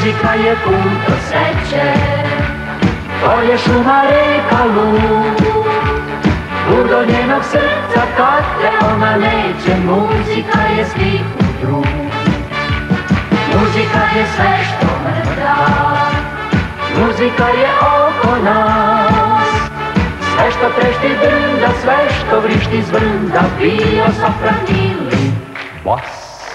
Muzika je put do sreće, polje, šuma, reka, lud. Ludo njenog srca kad te ona neće, muzika je stih u drug. Muzika je sve što me da, muzika je oko nas. Sve što trešti drnda, sve što vrišti zvrnda, bio sopran ili bas.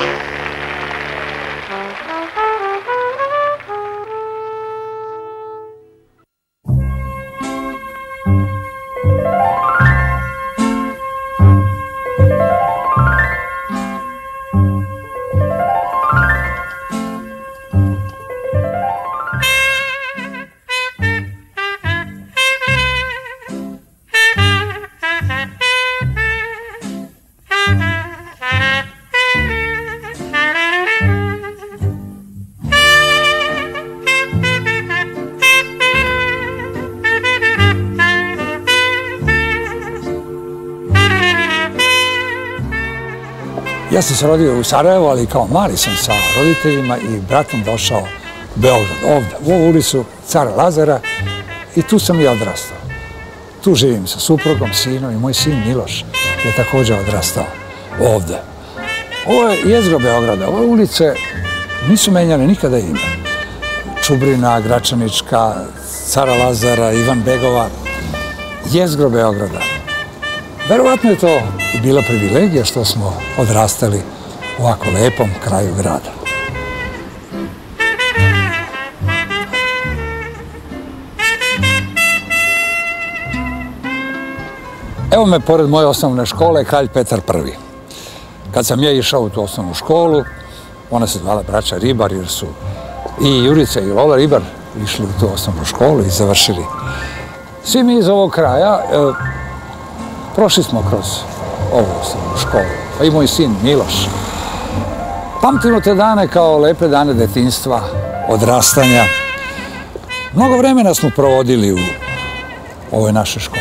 Ja sam se rodio u Sarajevu, ali kao mali sam sa roditeljima i bratom došao u Beograd, ovde, u ovu ulicu Cara Lazara, i tu sam i odrastao. Tu živim sa suprugom, sinom, i moj sin Miloš je također odrastao ovde. Ovo je jezgro Beograda, ove ulice nisu menjane nikada ime. Čubrina, Gračanička, Cara Lazara, Ivan Begova, jezgro Beograda. Verovatno je to i bila privilegija što smo odrastali u ovako lepom kraju grada. Evo me pored moje osnovne škole, Kralj Petar I. Kad sam ja išao u tu osnovnu školu, ona se zvala Braća Ribar, jer su i Jurica i Lola Ribar išli u tu osnovnu školu i završili. Svi mi iz ovog kraja prošli smo kroz ovu osnovnu školu, pa i moj sin Miloš. Pamtimo te dane kao lepe dane detinjstva, odrastanja. Mnogo vremena smo provodili u ovoj našoj školi.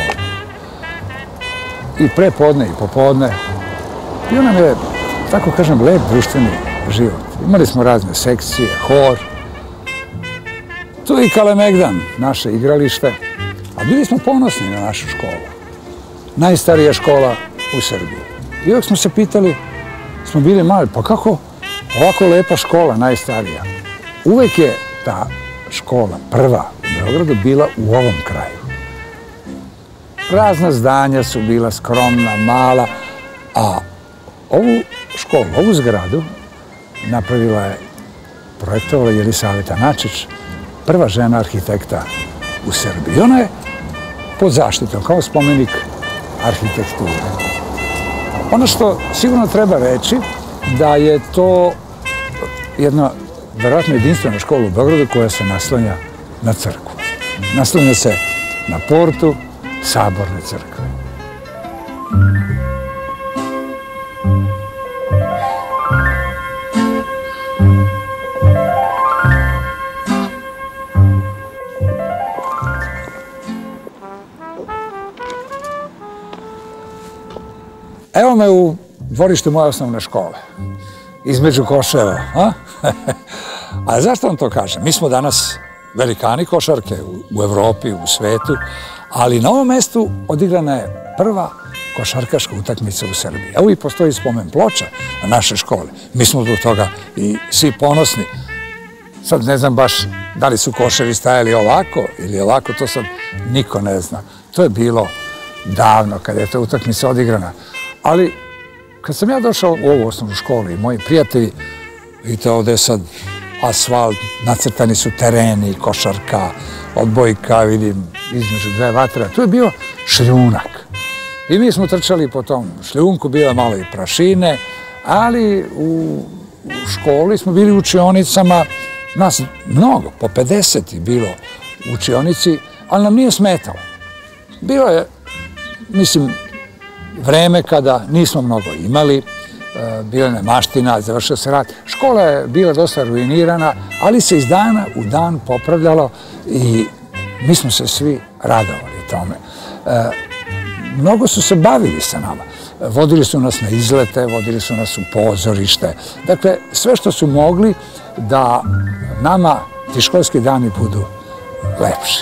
I prepodne i popodne. Bio nam je, tako kažem, lep društveni život. Imali smo razne sekcije, hor. Tu je i Kalemegdan, naše igralište. A bili smo ponosni na našu školu. Najstarija škola u Srbiji. I uvijek smo se pitali, smo bili mali, pa kako ovako lepa škola, najstarija? Uvijek je ta škola, prva u Beogradu, bila u ovom kraju. Razna zdanja su bila skromna, mala, a ovu školu, ovu zgradu napravila je, projektovala Jelisaveta Načić, prva žena arhitekta u Srbiji. Ona je pod zaštitom, kao spomenik arhitekture. Ono što sigurno treba reći, da je to jedna verovatno jedinstvena škola u Beogradu koja se naslanja na crkvu. Naslanja se na portu Saborne crkve. Evo me u dvorištu moje osnovne škole, između koševa. A zašto vam to kažem? Mi smo danas velikani košarke u Evropi, u svetu, ali na ovom mestu odigrana je prva košarkaška utakmica u Srbiji. Evo i postoji spomen ploča na naše škole. Mi smo zbog toga i svi ponosni. Sad ne znam baš da li su koševi stajali ovako ili ovako, to sad niko ne zna. To je bilo davno kada je ta utakmica odigrana. Ali kad sam ja došao u ovu osnovnu školu i moji prijatelji, vidite ovde je sad asfalt, nacrtani su tereni, košarka, odbojka, vidim, između dve vatre. Tu je bio šljunak. I mi smo trčali po tom šljunku, bilo je malo i prašine, ali u školi smo bili u učionicama, nas mnogo, po 50 je bilo u učionici, ali nam nije smetalo. Bilo je, mislim, vreme kada nismo mnogo imali, bila je nemaština, završio se rat. Škola je bila dosta ruinirana, ali se iz dana u dan popravljalo i mi smo se svi radovali tome. Mnogo su se bavili sa nama. Vodili su nas na izlete, vodili su nas u pozorište. Dakle, sve što su mogli da nama ti školski dani budu lepši.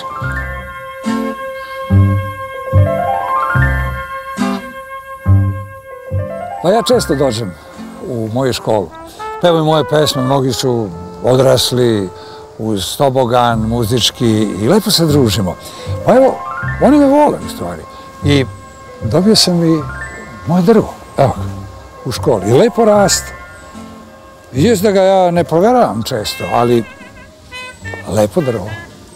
Pa ja često dođem u moju školu. Pevaju moje pesme, mnogi su odrasli uz tobogan, muzički i lepo se družimo. Pa evo, oni me vole u stvari. I dobio sam i moje drvo, evo ga, u školi. I lepo raste. Jest da ga ja ne proveravam često, ali lepo drvo.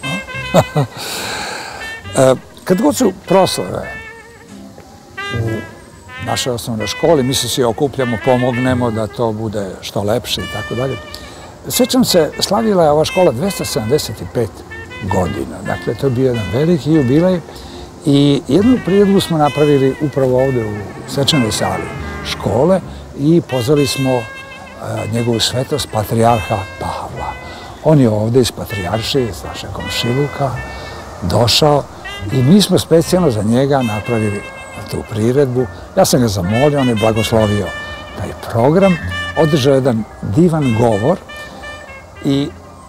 Kad god su proslave u našoj osnovnoj školi, mi se svi okupljamo, pomognemo da to bude što lepše i tako dalje. Sjećam se, slavila je ova škola 275 godina. Dakle, to je bio jedan veliki jubilej i jednu priredbu smo napravili upravo ovde u svečanoj sali škole i pozvali smo njegovu svetost patrijarha Pavla. On je ovde iz Patrijaršije, iz našeg komšiluka, došao i mi smo specijalno za njega napravili tu priredbu. Ja sam ga zamolio, on je blagoslovio taj program, održao jedan divan govor i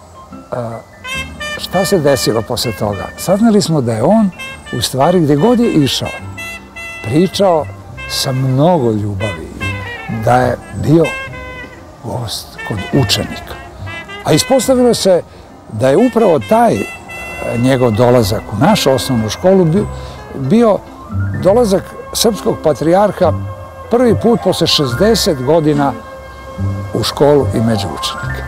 šta se desilo posle toga? Saznali smo da je on, u stvari, gde god je išao, pričao sa mnogo ljubavi, da je bio gost kod učenika. A ispostavilo se da je upravo taj njegov dolazak u našu osnovnu školu bio dolazak srpskog patrijarha prvi put posle 60 godina u školu i među učenike.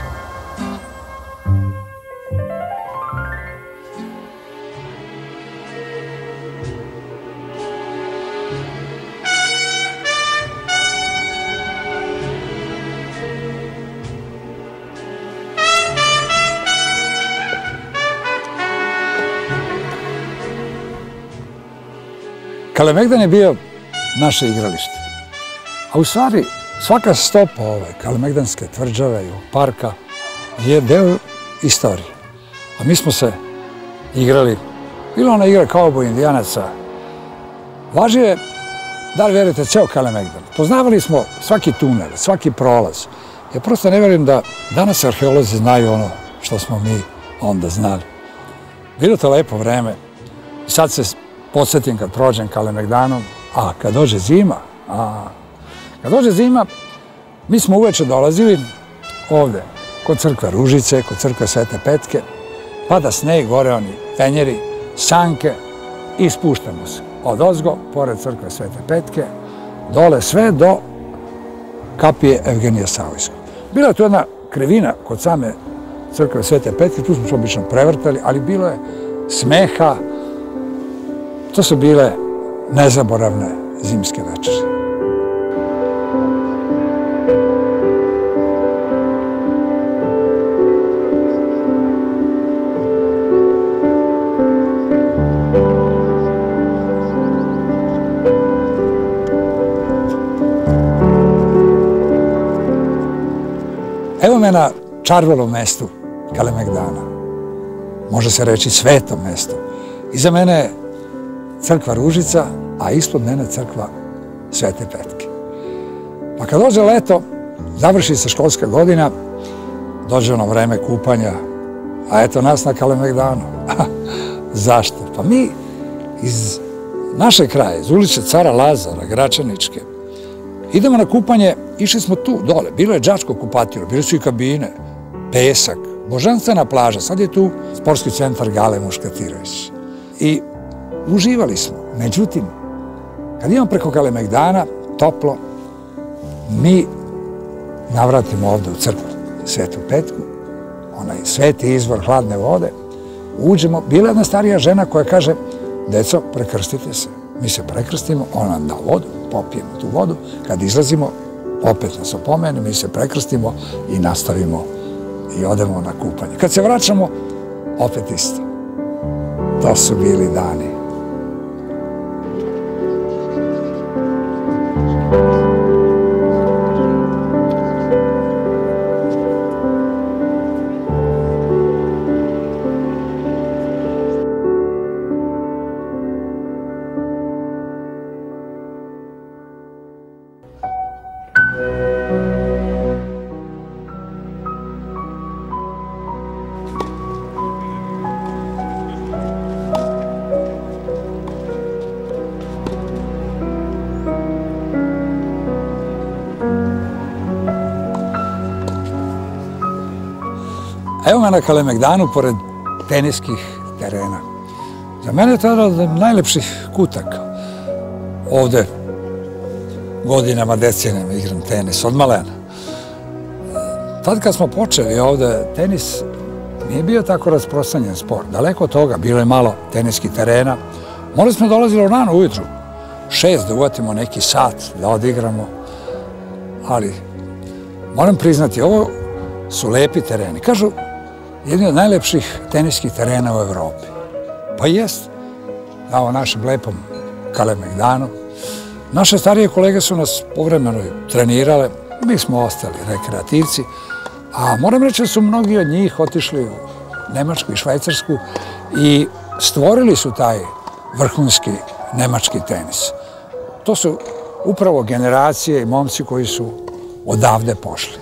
Kalemegdan je bio naše igralište. A u stvari, svaka stopa ove kalemegdanske tvrđave i ovog parka je deo istorije. A mi smo se igrali, bila ona igra kauboj indijanaca. Važio je, da li verujete, ceo Kalemegdan. Poznavali smo svaki tunel, svaki prolaz. Ja prosto ne verujem da danas arheolozi znaju ono što smo mi onda znali. Bilo to lepo vreme. I sad se podsjetim kad prođem Kalemegdanom, a kad dođe zima, mi smo uveče dolazili ovde, kod crkve Ružice, kod crkve Svete Petke, pada sneg, gore oni fenjeri, sanke i spuštamo se odozgo, pored crkve Svete Petke, dole sve do kapije Evgenija Savojskog. Bila je tu jedna krivina kod same crkve Svete Petke, tu smo se obično prevrtali, ali bilo je smeha. To su bile nezaboravne zimske večeri. Evo me na čarvelom mestu Kalemegdana. Može se reći svetom mestu. Iza mene je crkva Ružica, a ispod mene crkva Svete Petke. Pa kad dođe leto, završi se školska godina, dođe ono vreme kupanja, a eto nas na Kalemegdanu. Zašto? Pa mi iz naše kraje, iz ulice Cara Lazara, Gračaničke, idemo na kupanje, išli smo tu, dole, bilo je đačko kupatilo, bile su i kabine, pesak, božanstvena plaža, sad je tu sportski centar Gale Muškatirović. I uživali smo. Međutim, kad idemo preko Kalemegdana, toplo, mi navratimo ovde u crkvu Svetu Petku, onaj sveti izvor hladne vode, uđemo, bila je jedna starija žena koja kaže, deco, prekrstite se. Mi se prekrstimo, ona nam da vodu, popijemo tu vodu, kad izlazimo, opet nas opomene, mi se prekrstimo i nastavimo i odemo na kupanje. Kad se vraćamo, opet isto. To su bili dani. Evo me na Kalemegdanu pored teniskih terena. Za mene je to jedan od najlepših kutaka. Ovde godinama, decenijama igram tenis, od malena. Tad kad smo počeli ovde, tenis nije bio tako rasprostranjen sport. Daleko od toga, bilo je malo teniskih terena. Morali smo dolazili rano ujutru, 6 da uvatimo neki sat, da odigramo. Ali, moram priznati, ovo su lepi tereni. Kažu, jedni od najlepših teniskih terena u Evropi. Pa jest, na ovom našem lepom Kalemegdanu. Naše starije kolege su nas povremeno trenirale, mi smo ostali rekreativci, a moram reći da su mnogi od njih otišli u Nemačku i Švajcarsku i stvorili su taj vrhunski nemački tenis. To su upravo generacije i momci koji su odavde pošli.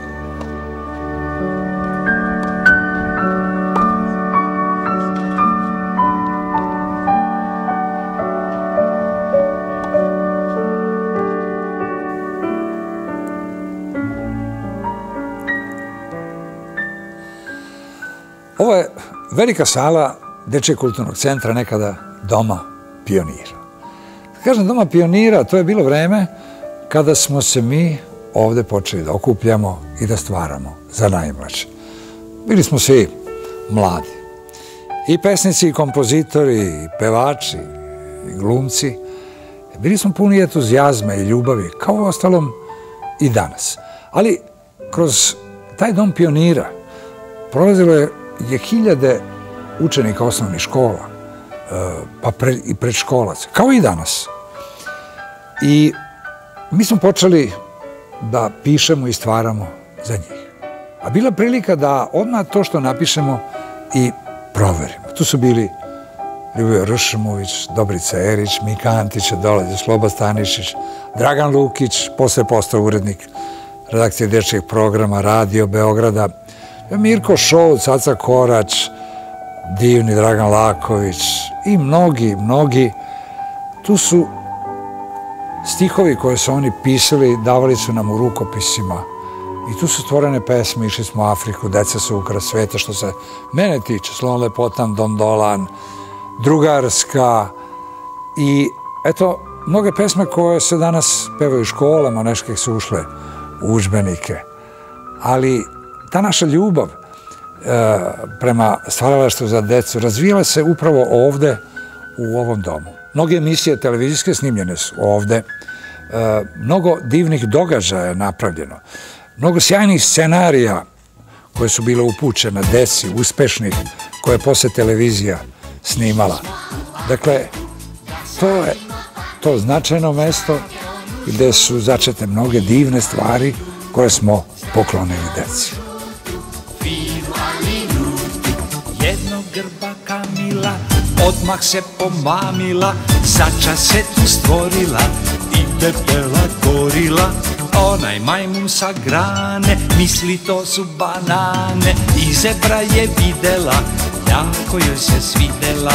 Ovo je velika sala Dečijeg kulturnog centra, nekada Doma pionira. Kažem Doma pionira, to je bilo vreme kada smo se mi ovde počeli da okupljamo i da stvaramo za najmlađe. Bili smo svi mladi. I pesnici, i kompozitori, i pevači, i glumci. Bili smo puni entuzijazma i ljubavi, kao u ostalom i danas. Ali kroz taj Dom pionira prolazilo je hiljade učenika osnovnih škola, pa i predškolaca, kao i danas. I mi smo počeli da pišemo i stvaramo za njih. A bila prilika da odmah to što napišemo i proverimo. Tu su bili Ljubomir Ršmović, Dobrica Erić, Mika Antić, dolazi Sloba Stanišić, Dragan Lukić, posle postao urednik redakcije dečijeg programa Radio Beograda, Mirko Šolc, Aca Korać, divni Dragan Laković i mnogi. Tu su stihovi koje su oni pisali, davali su nam u rukopisima i tu su stvorene pesme, išli smo u Afriku, Deca su ukras sveta, što se mene tiče, Slon lepotan, Dondolan, Drugarska i eto, mnoge pesme koje se danas pevaju u školama, neške su ušle u udžbenike, ali ta naša ljubav prema stvaralaštvu za decu razvijala se upravo ovde u ovom domu. Mnoge emisije televizijske snimljene su ovde, mnogo divnih događaja je napravljeno, mnogo sjajnih scenarija koje su bile upućene deci, uspešnih, koje je posle televizija snimala. Dakle, to je to značajno mesto gde su začete mnoge divne stvari koje smo poklonili deci. Jednog grba Kamila odmah se pomamila, začas se tu stvorila i debela gorila. Onaj majmun sa grane misli to su banane i zebra je videla, jako joj se svidela.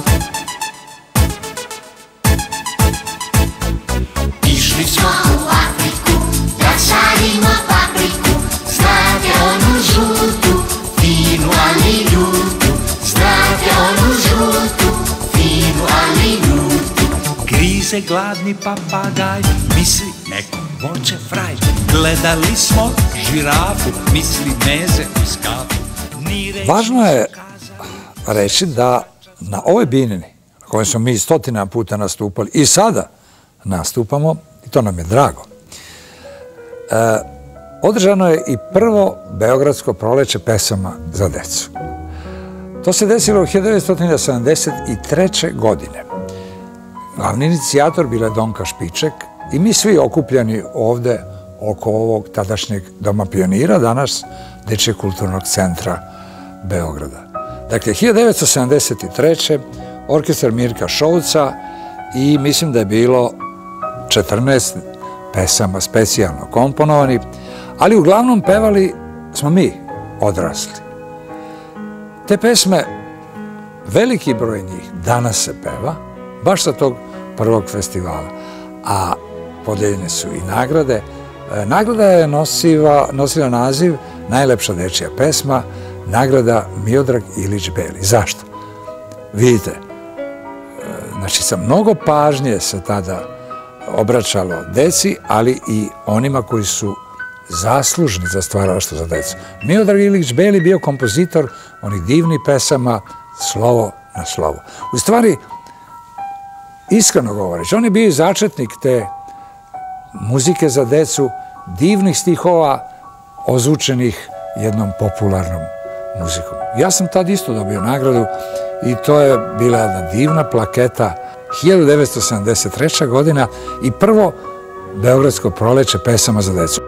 Išli smo u Afriku da sadimo papriku, znate onu žutu, finu ali ljutu, znate onu žutu, finu ali ljutu. Grize gladni papagaj, misli neko voće fraj. Gledali smo žirafu, misli meze u skafu. Važno je reći da na ovoj binini, na kojoj smo mi stotina puta nastupali i sada nastupamo, i to nam je drago, održano je i prvo Beogradsko proleće pesama za decu. To se desilo u 1973. godine. Glavni inicijator bila je Donka Špiček i mi svi okupljani ovde oko ovog tadašnjeg Doma pionira, danas Dečijeg kulturnog centra Beograda. Dakle, 1973. orkestar Mirka Šolca i mislim da je bilo 14 pesama specijalno komponovani, ali uglavnom pevali smo mi, odrasli. Te pesme, veliki broj njih danas se peva, baš sa tog prvog festivala, a podeljene su i nagrade. Nagrada je nosila naziv Najlepša dečija pesma, nagrada Miodrag Ilić Beli. Zašto? Vidite, znači sa mnogo pažnje se tada obraćalo deci, ali i onima koji su zaslužni za stvaralaštvo za decu. Miodrag Ilić Beli bio kompozitor onih divnih pesama slovo na slovo. U stvari, iskreno govoreći, on je bio začetnik te muzike za decu, divnih stihova ozvučenih jednom popularnom muzikom. Ja sam tad isto dobio nagradu i to je bila jedna divna plaketa, 1973. godina i prvo Beogradsko proleće pesama za decu.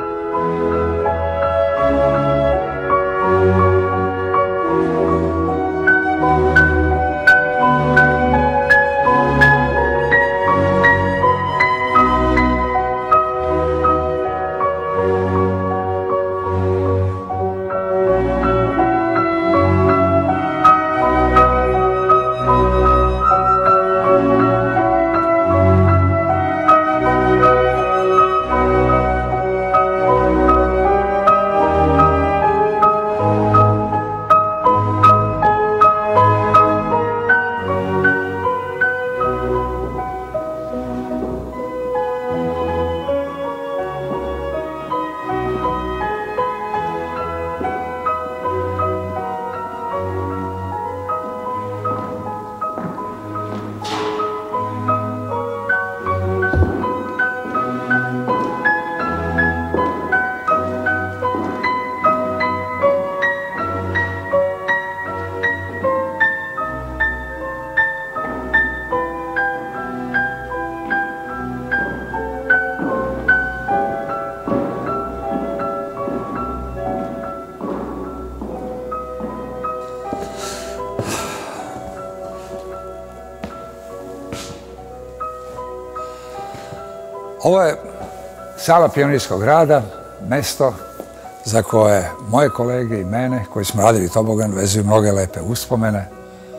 Ovo je sala Pionirskog rada, mesto za koje moje kolege i mene, koji smo radili tobogan, vezuju mnoge lepe uspomene.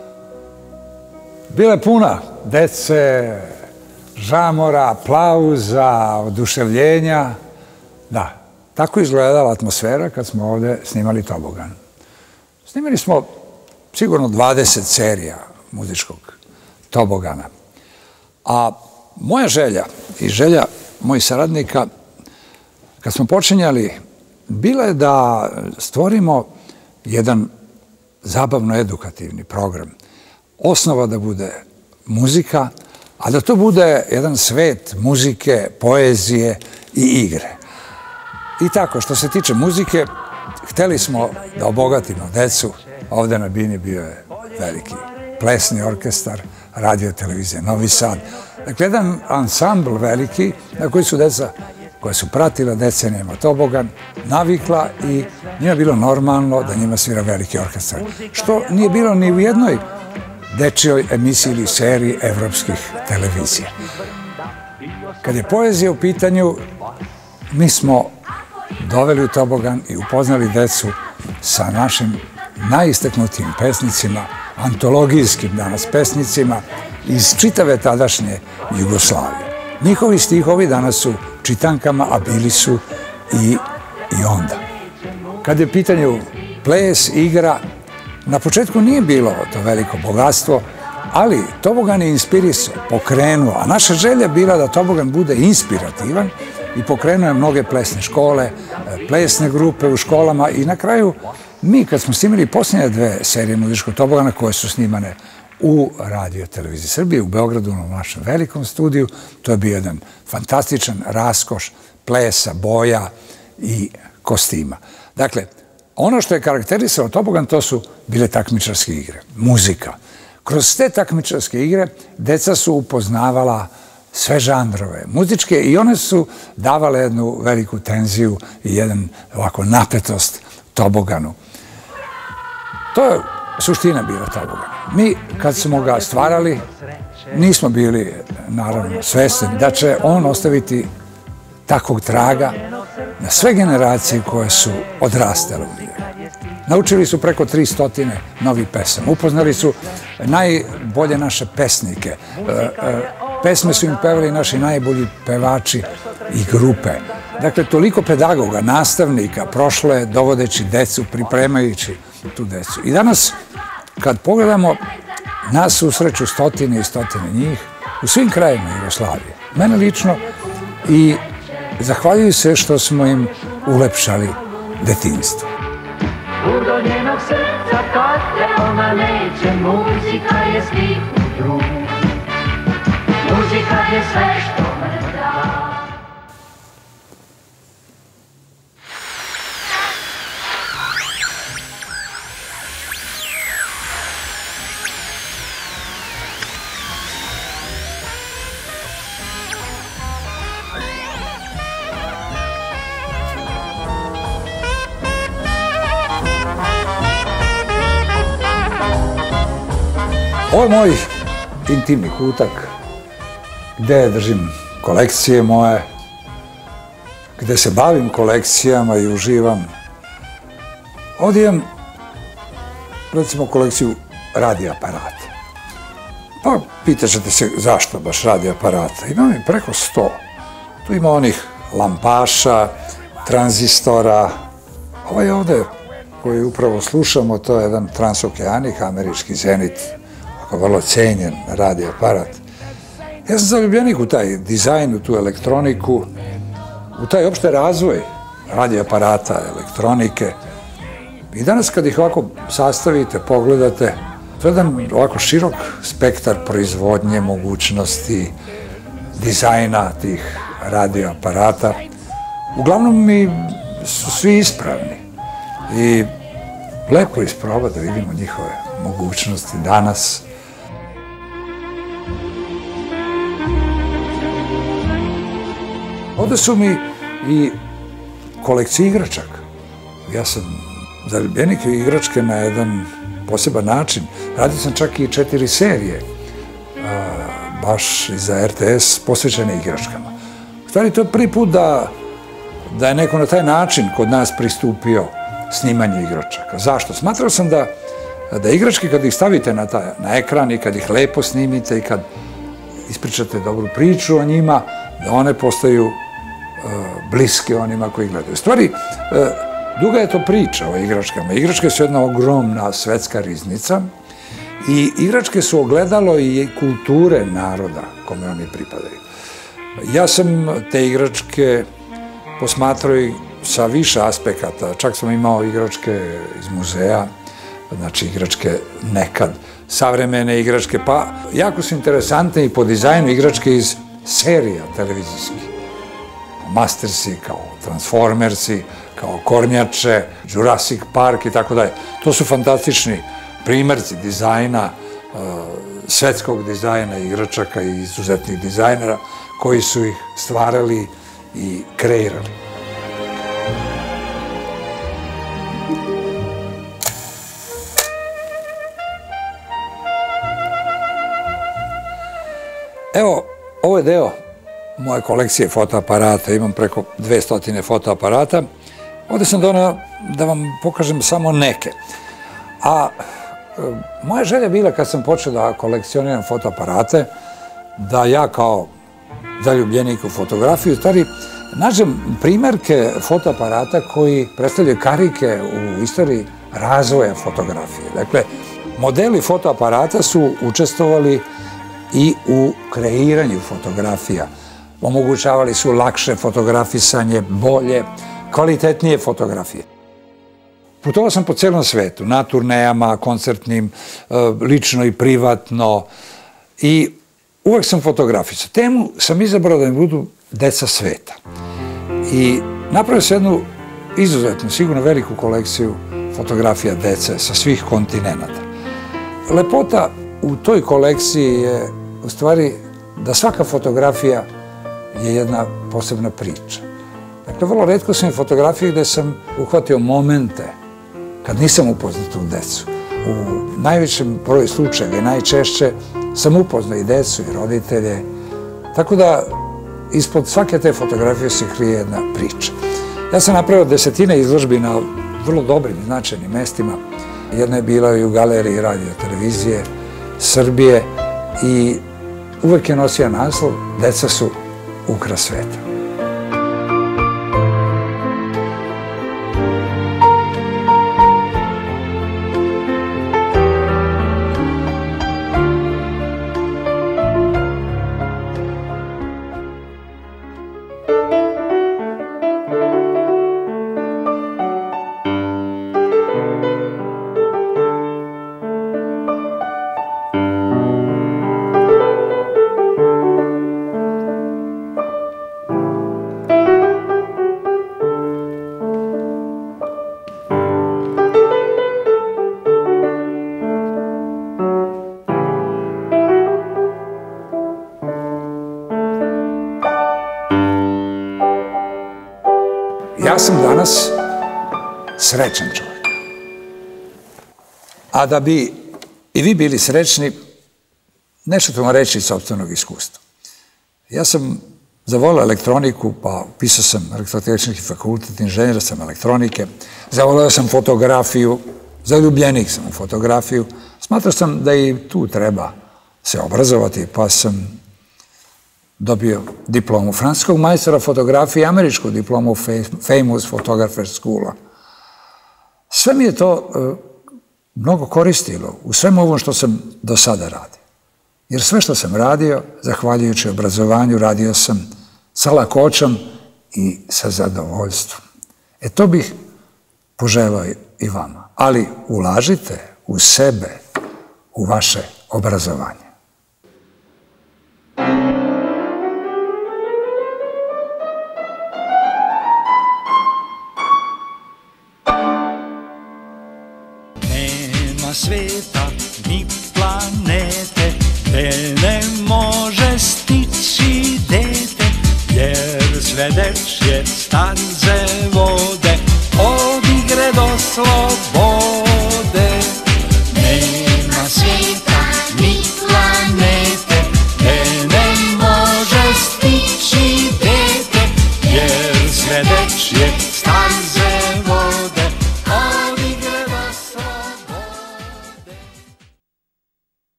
Bila je puna dece, žamora, aplauza, oduševljenja. Da, tako izgledala atmosfera kad smo ovde snimali tobogan. Snimali smo sigurno 20 serija muzičkog tobogana. A moja želja i želja mojih saradnika, kad smo počinjali, bila je da stvorimo jedan zabavno-edukativni program. Osnova da bude muzika, a da to bude jedan svet muzike, poezije i igre. I tako, što se tiče muzike, hteli smo da obogatimo decu. Ovde na bini bio je veliki plesni orkestar, radio televizije Novi Sad. Dakle, jedan ansambl veliki na koji su deca koja su pratila decenijama tobogan, navikla i njima bilo normalno da njima svira veliki orkestar. Što nije bilo ni u jednoj dečijoj emisiji ili seriji evropskih televizija. Kad je poezija u pitanju, mi smo doveli u tobogan i upoznali decu sa našim najistaknutijim pesnicima, antologijskim danas pesnicima iz čitave tadašnje Jugoslavije. Njihovi stihovi danas su čitankama, a bili su i onda. Kad je u pitanju ples, igra, na početku nije bilo to veliko bogatstvo, ali tobogan je inspirisao, pokrenuo, a naša želja bila da tobogan bude inspirativan i pokrenuo je mnoge plesne škole, plesne grupe u školama i na kraju mi kad smo snimili posljednje 2 serije muzičkog tobogana koje su snimane u radio televiziji Srbije, u Beogradu, u našem velikom studiju, to je bio jedan fantastičan raskoš plesa, boja i kostima. Dakle, ono što je karakterisalo tobogan, to su bile takmičarske igre, muzika. Kroz te takmičarske igre deca su upoznavala sve žanrove muzičke i one su davale jednu veliku tenziju i jedan ovako napetost toboganu. To je suština bila tobogana. Mi, kad smo ga stvarali, nismo bili, naravno, svesni da će on ostaviti takvog traga na sve generacije koje su odrastale u njega. Naučili su preko 300 novih pesama. Upoznali su najbolje naše pesnike. Pesme su im pevali naši najbolji pevači i grupe. Dakle, toliko pedagoga, nastavnika prošlo je dovodeći decu, pripremajući tu decu. I danas, kad pogledamo, nas susreću stotine i stotine njih u svim krajima Jugoslavije. Mene lično i zahvaljuju se što smo im ulepšali detinjstvo. Do njenog srca kad te ona neće, muzika je stih u drug. Muzika je sve što me da. Ovo je moj intimni kutak gde držim kolekcije moje, gde se bavim kolekcijama i uživam. Ovdje imam, recimo, kolekciju radio aparata. Pa pitat ćete se zašto baš radio aparata. Imam ih preko 100. Tu ima onih lampaša, tranzistora. Ovaj ovde koji upravo slušamo, to je jedan transokeanik, američki Zenit, vrlo cenjen radio aparat. Ja sam zaljubljenik u taj dizajn, u tu elektroniku, u taj opšte razvoj radio aparata, elektronike. I danas kad ih ovako sastavite, pogledate, to je jedan ovako širok spektar proizvodnje, mogućnosti, dizajna tih radio aparata. Uglavnom mi su svi ispravni i lepo isprobati da vidimo njihove mogućnosti danas. Ovde su mi i kolekcije igračaka. Ja sam zaljubljenik u igračke na jedan poseban način. Radio sam čak i 4 serije, baš i za RTS, posvećene igračkama. U stvari, to je prvi put da je neko na taj način kod nas pristupio snimanju igračaka. Zašto? Smatrao sam da igračke, kad ih stavite na ekran i kad ih lepo snimite i kad ispričate dobru priču o njima, da one postaju bliske onima koji gledaju. U stvari, duga je to priča o igračkama. Igračke su jedna ogromna svetska riznica i igračke su ogledalo i kulture naroda kome oni pripadaju. Ja sam te igračke posmatrao i sa više aspekata. Čak sam imao igračke iz muzeja, znači igračke nekad, savremene igračke, pa jako su interesantne i po dizajnu igračke iz serija televizijskih. Mastersi, kao Transformersi, kao Kornjače, Jurassic Park i tako dalje. To su fantastični primerci dizajna, svetskog dizajna igračaka i izuzetnih dizajnera koji su ih stvarali i kreirali. Evo, ovo je deo moje kolekcije fotoaparata, imam preko 200 fotoaparata. Ovde sam donao da vam pokažem samo neke. A moja želja bila kad sam počeo da kolekcioniram fotoaparate, da ja kao zaljubljenik u fotografiju, stvari, nađem primerke fotoaparata koji predstavljaju karike u istoriji razvoja fotografije. Dakle, modeli fotoaparata su učestvovali i u kreiranju fotografija. Omogućavali su lakše fotografisanje, bolje, kvalitetnije fotografije. Putovao sam po celom svetu, na turnejama, koncertnim, lično i privatno i uvek sam fotografisao. Temu sam izabrao da mi budu deca sveta. I napravio sam jednu izuzetnu, sigurno veliku kolekciju fotografija dece sa svih kontinenta. Lepota u toj kolekciji je u stvari da svaka fotografija je jedna posebna priča. Dakle, vrlo retko sam i fotografije gde sam uhvatio momente kad nisam upoznao tu decu. U najvećem broju slučajeva i najčešće sam upoznao i decu i roditelje. Tako da ispod svake te fotografije se krije jedna priča. Ja sam napravio desetine izložbi na vrlo dobrim i značajnim mestima. Jedna je bila i u galeriji radio televizije Srbije i uvek je nosio naslov Deca su ukras sveta. vas srećan čovjek. A da bi i vi bili srećni, nešto ću vam reći iz sopstvenog iskustva. Ja sam zavolio elektroniku, pa pisao sam elektrotehnički fakultet, inženjera sam elektronike, zavolio sam fotografiju, zaljubljenik sam u fotografiju. Smatrao sam da i tu treba se obrazovati, pa sam dobio diplomu francuskog majstora fotografije i američku diplomu Famous Photographer Schoola. Sve mi je to mnogo koristilo u svemu ovom što sam do sada radio. Jer sve što sam radio, zahvaljujući obrazovanju, radio sam sa lakoćom i sa zadovoljstvom. To bih poželao i vama. Ali ulažite u sebe, u vaše obrazovanje. Nema sveta ni planete gde ne može stići dete, jer sve dečje staze vode od igre do slobode.